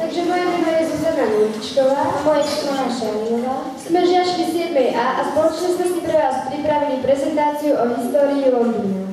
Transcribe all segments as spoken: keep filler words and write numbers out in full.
že moje meno je Zuzana Nurčková a moje Simona Šeliová. Sme žiačky siedmej A a spoločne sme si pre vás pripravili prezentáciu o histórii Londýna.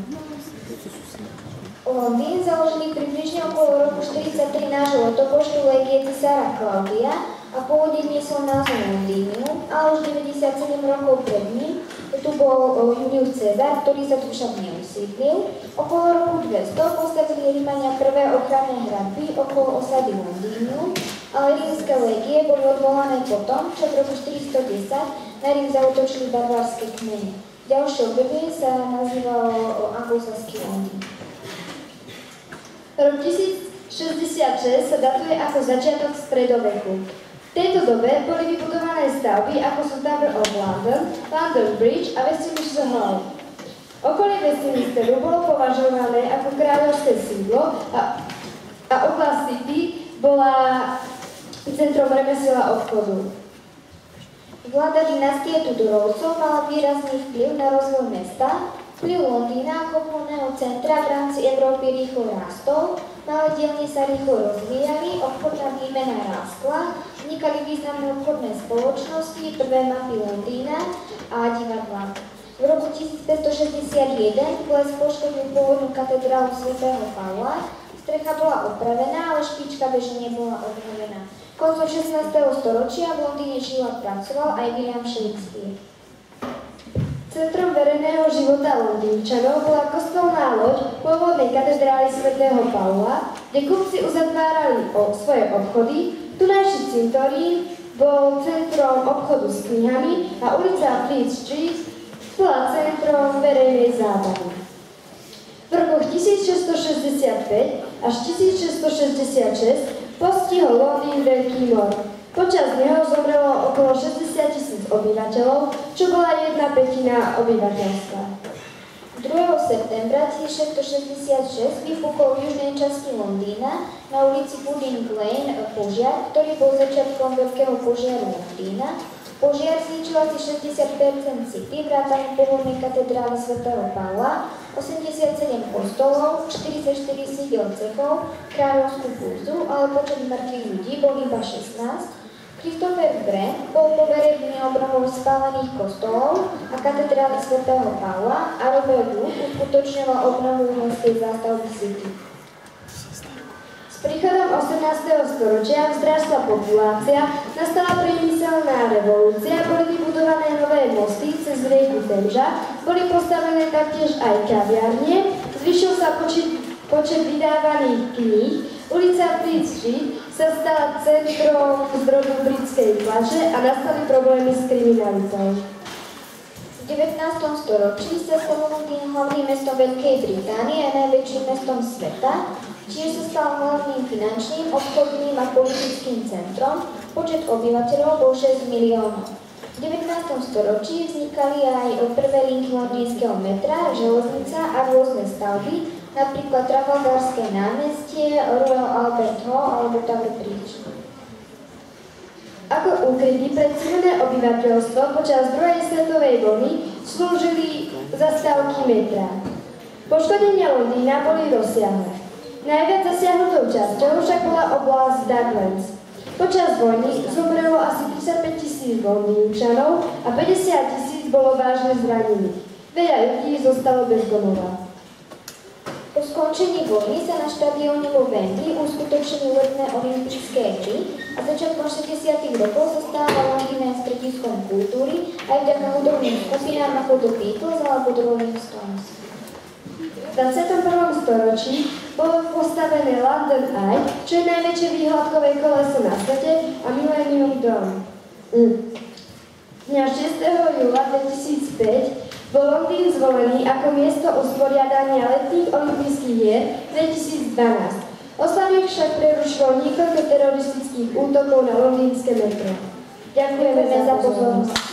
Londýn, založený približne okolo roku štyridsaťtri nášho letopočtu legie cisára Klaudia a pôvodne niesol názov Londýnium, ale už deväťdesiatsedem rokov pred ním tu bol Julius Cezar, ktorý sa tu však neusídlil. Okolo roku dvesto postavili Rímania prvé ochranné hradby okolo osady Londýnium, ale rímske legie boli odvolané potom, čo v roku štyridstodesať na Rím zaútočili barbarské kmene. Ďalšie obdobie sa nazývalo anglosaský Londýn. Rok tisícšesťdesiatšesť sa datuje ako začiatok stredoveku. V tejto dobe boli vybudované stavby ako sú Tower of London, London Bridge a Westminster Hall. Okolie Westminsteru bolo považované ako kráľovské sídlo a, a oblasť City bola centrom remesiel a obchodu. Vláda dynastie Tudorovcov mala výrazný vplyv na rozvoj mesta. Vplyv Londýna ako obchodného centra v rámci Európy rýchlo rástol, malé dielne sa rýchlo rozvíjali, obchodná výmena rástla, vznikali významné obchodné spoločnosti, prvé mapy Londýna a divadlá. V roku tisícpäťstošesťdesiatjeden kles poškodil pôvodnú katedrálu svätého Pavla, strecha bola opravená, ale špička bežne nebola obnovená. Koncom šestnásteho storočia v Londýne žil a pracoval aj William Shakespeare. Centrom verejného života Londýnčanov bola kostolná loď pôvodnej katedrály svätého Pavla, kde kupci uzatvárali o svoje obchody. Tunajší cintorín bol centrom obchodu s knihami a ulica Fleet Street bola centrom verejnej zábavy. V rokoch tisícšesťstošesťdesiatpäť až tisícšesťstošesťdesiatšesť postihol Londýn veľký mor. Počas neho zomrelo okolo šesťdesiat tisíc obyvateľov, čo bola jedna pätina obyvateľstva. druhého septembra tisícšesťstošesťdesiatšesť vypukol v južnej časti Londýna na ulici Pudding Lane požiar, ktorý bol začiatkom veľkého požiaru Londýna. Požiar zničil asi šesťdesiat percent City, vrátane pôvodnej katedrály svätého Pavla, osemdesiatsedem kostolov, štyridsaťštyri sídel cechov, kráľovskú burzu, ale počet mŕtvych ľudí bol iba šestnásť. Christopher Wren bol poverený obnovou spálených kostolov a katedrály svätého Pavla a Robert Hooke uskutočňoval obnovu mestskej zástavby City. S príchodom osemnásteho storočia vzrástla populácia, nastala priemyselná revolúcia, boli vybudované nové mosty cez rieku Temža, boli postavené taktiež aj kaviarne, zvyšil sa počet, počet vydávaných kníh, ulica Fleet Street sa stala centrom zdroju britskej tlače a nastali problémy s kriminalitou. V devätnástom storočí sa stal Londýn hlavným mestom Veľkej Británie a najväčším mestom sveta. Tiež sa stal hlavným finančným, obchodným a politickým centrom. Počet obyvateľov bol šesť miliónov. V devätnástom storočí vznikali aj prvé linky londýnskeho metra, železnica a rôzne stavby, napríklad Trafalgarské námestie, Royal Albert Hall alebo Tower Bridge. Ako úkryty pre civilné obyvateľstvo počas druhej svetovej vojny slúžili zastávky metra. Poškodenia Londýna boli rozsiahle. Najviac zasiahnutou časťou však bola oblasť Docklands. Počas vojny zomrelo asi tridsaťpäť tisíc Londýnčanov a päťdesiat tisíc bolo vážne zranených. Veľa ľudí zostalo bez domova. Po skončení vojny sa na štadióne vo Wembley uskutočnili letné olympijské hry a začiatkom šesťdesiatych rokov sa stáva Londýn aj strediskom kultúry aj vďaka hudobným skupinám ako The Beatles alebo The Rolling Stones. V dvadsiatom prvom storočí bolo postavené London Eye, čo je najväčšie výhľadkové koleso na svete, a Millennium Dome. Mm. Dňa šiesteho júla dvetisícpäť bol Londýn zvolený ako miesto usporiadania letných olympijských hier dvetisícdvanásť. Oslavy však prerušilo niekoľko teroristických útokov na londýnske metro. Ďakujeme za pozornosť.